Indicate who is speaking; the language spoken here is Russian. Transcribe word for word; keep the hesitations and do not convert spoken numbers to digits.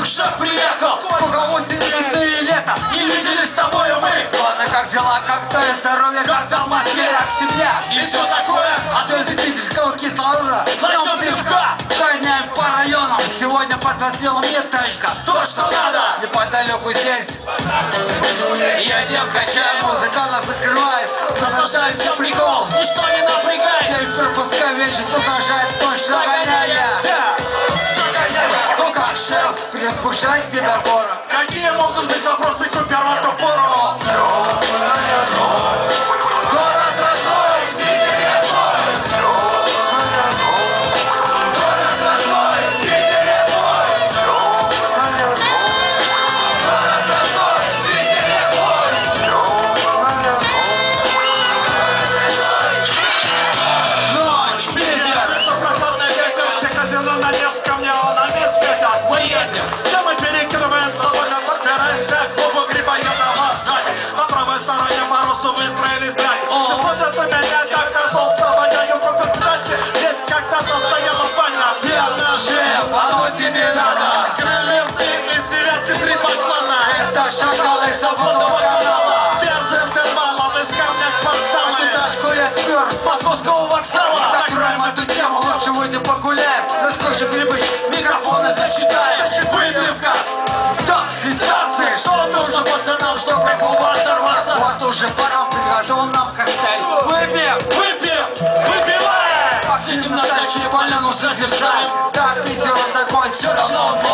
Speaker 1: Шеф приехал, сколько осень, летнее лето, не виделись с тобой мы. Ладно, как дела, как то здоровье, как там в Москве, как семья и все такое. А ты питерского кислорода, днем пивка, гоняем по районам. Сегодня подтвердила мне тачка, то, что надо. Неподалеку здесь едем, качаем, музыка нас закрывает. Наслаждаемся прикол, ничто не напрягает. День пропуска вечер, продолжает ночь, загоняя. Ну как, шеф, предвкушать тебя город?
Speaker 2: Какие могут быть вопросы к Куперману Порову? Город родной! Питер родной! Город родной! Питер родной! Город родной! Питер родной! Ночь! Питер! Прохладный ветер, все казино на Невском, неоновец светят. Мы едем, где мы перекрываем словами, подбираемся к клубу грибоедного сзади. На правой стороне по росту выстроились братья. Все смотрят на меня, как на толстого дядю купим, кстати. Здесь когда-то стояла баня. Где она?
Speaker 1: Шеф, оно тебе надо.
Speaker 2: Крыльев ты из девятки три баклана.
Speaker 1: Это шакалы свободного канала.
Speaker 2: Без интервалов из камня кварталы.
Speaker 1: Тачку я спер с московского вокзала. Закроем эту тему, лучше выйдем погуляем. Насколько грибы, микрофоны зачитаем. Выпивка, да, цитации. Что нужно пацанам, что кайфово оторваться? Вот уже пора, приготовил нам коктейль. Выпьем, выпьем, выпиваем. Посидим на даче, поляну созерцаем. Так, Питер он такой, все равно он